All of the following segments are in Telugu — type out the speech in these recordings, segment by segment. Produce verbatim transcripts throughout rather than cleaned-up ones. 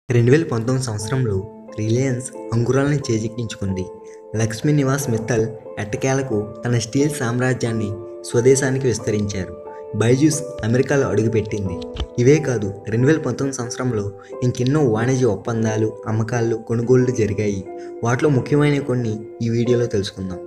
రెండు వేల పంతొమ్మిది సంవత్సరంలో రిలయన్స్ అంకురాలను చేజిక్కించుకుంది. లక్ష్మీ నివాస్ మిత్తల్ ఎట్టకేలకు తన స్టీల్ సామ్రాజ్యాన్ని స్వదేశానికి విస్తరించారు. బైజూస్ అమెరికాలో అడుగుపెట్టింది. ఇవే కాదు, రెండు వేల పంతొమ్మిది సంవత్సరంలో ఇంకెన్నో వాణిజ్య ఒప్పందాలు, అమ్మకాలు, కొనుగోళ్లు జరిగాయి. వాటిలో ముఖ్యమైన కొన్ని ఈ వీడియోలో తెలుసుకుందాం.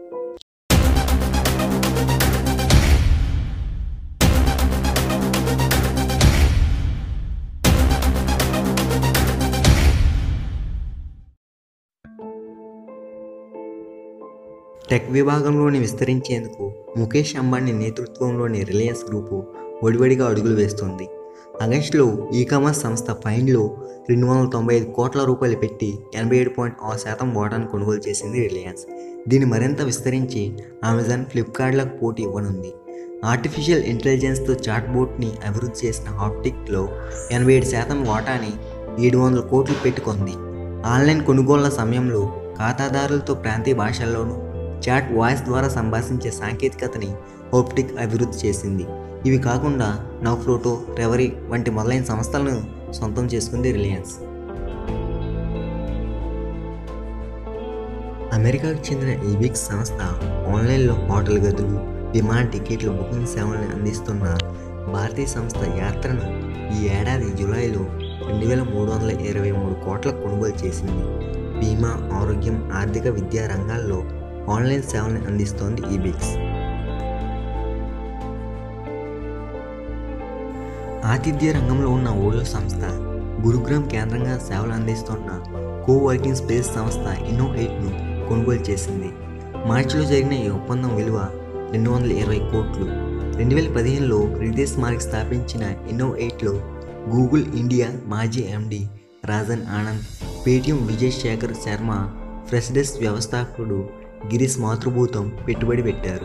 టెక్ విభాగంలోని విస్తరించేందుకు ముఖేష్ అంబానీ నేతృత్వంలోని రిలయన్స్ గ్రూపు వడివడిగా అడుగులు వేస్తోంది. ఆగస్టులో ఈ కామర్స్ సంస్థ ఫైండ్లో రెండు వందల తొంభై ఐదు కోట్ల రూపాయలు పెట్టి ఎనభై ఏడు పాయింట్ ఆరు శాతం వాటాను కొనుగోలు చేసింది రిలయన్స్. దీన్ని మరింత విస్తరించి అమెజాన్, ఫ్లిప్కార్ట్లకు పోటీ ఇవ్వనుంది. ఆర్టిఫిషియల్ ఇంటెలిజెన్స్తో చాట్బోట్ని అభివృద్ధి చేసిన హాప్టిక్లో ఎనభై ఏడు శాతం వాటాని ఏడు వందల కోట్లు పెట్టుకుంది. ఆన్లైన్ కొనుగోళ్ల సమయంలో ఖాతాదారులతో ప్రాంతీయ భాషల్లోనూ చాట్ వాయిస్ ద్వారా సంభాషించే సాంకేతికతని హాప్టిక్ అభివృద్ధి చేసింది. ఇవి కాకుండా నౌఫ్రోటో, రెవరీ వంటి మొదలైన సంస్థలను సొంతం చేసుకుంది రిలయన్స్. అమెరికాకు చెందిన ఈబిక్స్ సంస్థ ఆన్లైన్లో హోటల్ గదులు, విమాన టికెట్ల బుకింగ్ సేవలను అందిస్తున్న భారతీయ సంస్థ యాత్రను ఈ ఏడాది జూలైలో రెండు వేల మూడు వందల ఇరవై మూడు కోట్ల కొనుగోలు చేసింది. బీమా, ఆరోగ్యం, ఆర్థిక, విద్యా రంగాల్లో ఆన్లైన్ సేవలను అందిస్తోంది ఈబిక్స్. ఆతిథ్య రంగంలో ఉన్న ఓయో సంస్థ గురుగ్రామ్ కేంద్రంగా సేవలు అందిస్తున్న కో వర్కింగ్ స్పేస్ సంస్థ ఇన్నో ఎయిట్ను కొనుగోలు చేసింది. మార్చిలో జరిగిన ఈ ఒప్పందం విలువ రెండు వందల ఇరవై కోట్లు. రెండు వేల పదిహేనులో రితేష్ మార్క్ స్థాపించిన ఇన్నో ఎయిట్లో గూగుల్ ఇండియా మాజీ MD Rajan Anand, Paytm Vijay Shekhar Sharma, Freshdesk వ్యవస్థాపకుడు గిరీష్ మాతృభూతం పెట్టుబడి పెట్టారు.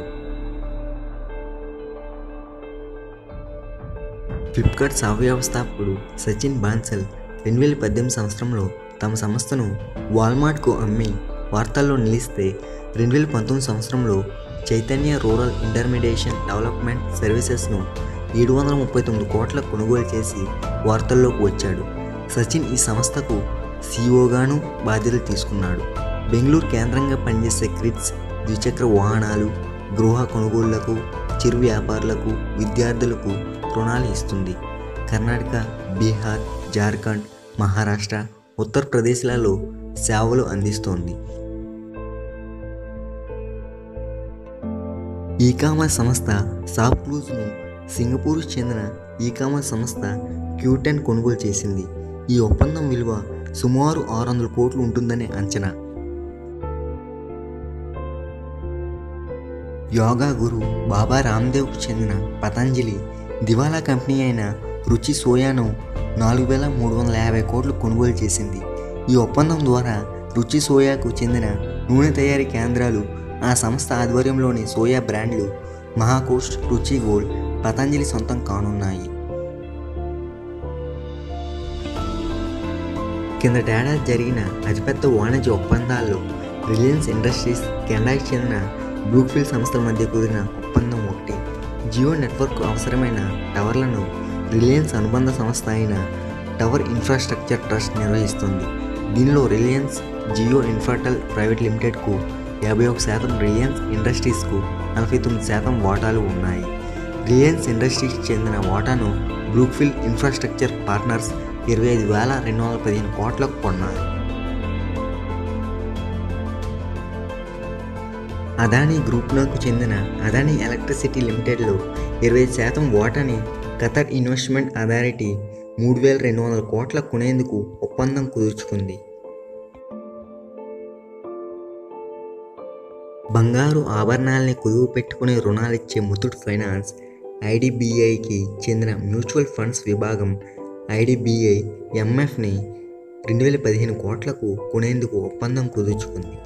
ఫ్లిప్కార్ట్ సహ వ్యవస్థాపకుడు సచిన్ బాన్సల్ రెండు వేల పద్దెనిమిది సంవత్సరంలో తమ సంస్థను వాల్మార్ట్కు అమ్మి వార్తల్లో నిలిస్తే, రెండు వేల పంతొమ్మిది సంవత్సరంలో చైతన్య రూరల్ ఇంటర్మీడియేషన్ డెవలప్మెంట్ సర్వీసెస్ను ఏడు వందల ముప్పై తొమ్మిది కోట్ల కొనుగోలు చేసి వార్తల్లోకి వచ్చాడు. సచిన్ ఈ సంస్థకు సీఈఓగాను బాధ్యతలు తీసుకున్నాడు. బెంగళూరు కేంద్రంగా పనిచేసే క్రిట్స్ ద్విచక్ర వాహనాలు, గృహ కొనుగోళ్లకు, చిరు వ్యాపారులకు, విద్యార్థులకు రుణాలు ఇస్తుంది. కర్ణాటక, బీహార్, జార్ఖండ్, మహారాష్ట్ర, ఉత్తరప్రదేశ్లలో సేవలు అందిస్తోంది. ఈ కామర్స్ సంస్థ షాప్క్లూజ్ను సింగపూర్కు చెందిన ఈ కామర్స్ సంస్థ క్యూటెన్ కొనుగోలు చేసింది. ఈ ఒప్పందం విలువ సుమారు ఆరు వందల కోట్లు ఉంటుందని అంచనా. యోగా గురు బాబా రామ్దేవ్కు చెందిన పతంజలి దివాలా కంపెనీ అయిన రుచి సోయాను నాలుగు వేల మూడు వందల యాభై కోట్లు కొనుగోలు చేసింది. ఈ ఒప్పందం ద్వారా రుచి సోయాకు చెందిన నూనె తయారీ కేంద్రాలు, ఆ సంస్థ ఆధ్వర్యంలోని సోయా బ్రాండ్లు మహాకోస్ట్, రుచి గోల్డ్, పతంజలి సొంతం కానున్నాయి. కిందటేడాది జరిగిన అతిపెద్ద వాణిజ్య ఒప్పందాల్లో రిలయన్స్ ఇండస్ట్రీస్, కెనడాకి చెందిన బ్రూక్ఫీల్డ్ సంస్థల మధ్య కుదిరిన ఒప్పందం ఒకటి. జియో నెట్వర్క్ అవసరమైన టవర్లను రిలయన్స్ అనుబంధ సంస్థ అయిన టవర్ ఇన్ఫ్రాస్ట్రక్చర్ ట్రస్ట్ నిర్వహిస్తుంది. దీనిలో రిలయన్స్ జియో ఇన్ఫ్రాటెల్ ప్రైవేట్ లిమిటెడ్కు యాభై ఒక శాతం, రిలయన్స్ ఇండస్ట్రీస్కు నలభై తొమ్మిది శాతం వాటాలు ఉన్నాయి. రిలయన్స్ ఇండస్ట్రీస్కి చెందిన వాటాను బ్రూక్ఫీల్డ్ ఇన్ఫ్రాస్ట్రక్చర్ పార్ట్నర్స్ ఇరవై ఐదు వేల రెండు వందల పదిహేను కోట్లకు కొన్నారు. అదానీ గ్రూప్లకు చెందిన అదానీ ఎలక్ట్రిసిటీ లిమిటెడ్లో ఇరవై శాతం వాటాని ఖతర్ ఇన్వెస్ట్మెంట్ అథారిటీ మూడు వేల రెండు వందల కోట్ల కొనేందుకు ఒప్పందం కుదుర్చుకుంది. బంగారు ఆభరణాలని కుదువు పెట్టుకునే రుణాలిచ్చే ముతూట్ ఫైనాన్స్ ఐడిబిఐకి చెందిన మ్యూచువల్ ఫండ్స్ విభాగం ఐడిబిఐ ఎంఎఫ్ని రెండు వేల పదిహేను కోట్లకు కొనేందుకు ఒప్పందం కుదుర్చుకుంది.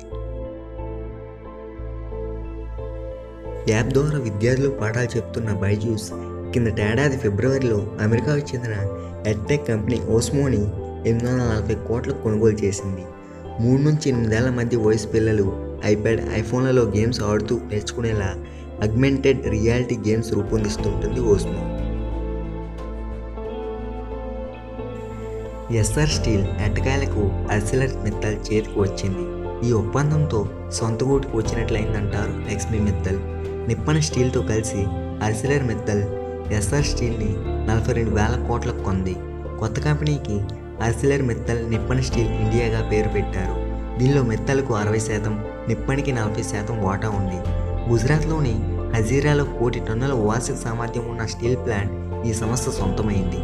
యాప్ ద్వారా విద్యార్థులకు పాఠాలు చెప్తున్న బైజూస్ కిందటేడాది ఫిబ్రవరిలో అమెరికాకు చెందిన ఎడ్టెక్ కంపెనీ ఓస్మోని ఎనిమిది వందల నలభై కోట్లకు కొనుగోలు చేసింది. మూడు నుంచి ఎనిమిదేళ్ల మధ్య వయసు పిల్లలు ఐప్యాడ్, ఐఫోన్లలో గేమ్స్ ఆడుతూ నేర్చుకునేలా అగ్మెంటెడ్ రియాలిటీ గేమ్స్ రూపొందిస్తుంటుంది ఓస్మో. ఎస్ఆర్ స్టీల్ ఎట్టకేలకు అర్సిలర్ మిత్తల్ చేతికి వచ్చింది. ఈ ఒప్పందంతో సొంత గూటికి వచ్చినట్లయిందంటారు లక్ష్మీ మిత్తల్. నిప్పన్ స్టీల్తో కలిసి అర్సిలర్ మిత్తల్ ఎస్ఆర్ స్టీల్ని నలభై రెండు వేల కోట్లకు కొంది. కొత్త కంపెనీకి అర్సిలర్ మిత్తల్ నిప్పన్ స్టీల్ ఇండియాగా పేరు పెట్టారు. దీనిలో మిత్తల్కు అరవై శాతం, నిప్పన్కి నలభై శాతం వాటా ఉంది. గుజరాత్లోని హజీరాలో కోటి టన్నుల వార్షిక సామర్థ్యం ఉన్న స్టీల్ ప్లాంట్ ఈ సంస్థ సొంతమైంది.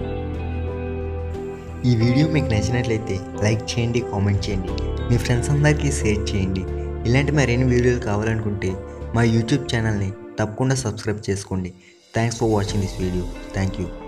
ఈ వీడియో మీకు నచ్చినట్లయితే లైక్ చేయండి, కామెంట్ చేయండి, మీ ఫ్రెండ్స్ అందరికీ షేర్ చేయండి. ఇలాంటి మరిన్ని వీడియోలు కావాలనుకుంటే మా యూట్యూబ్ ఛానల్ని తప్పకుండా సబ్స్క్రైబ్ చేసుకోండి. Thanks for watching this video. Thank you.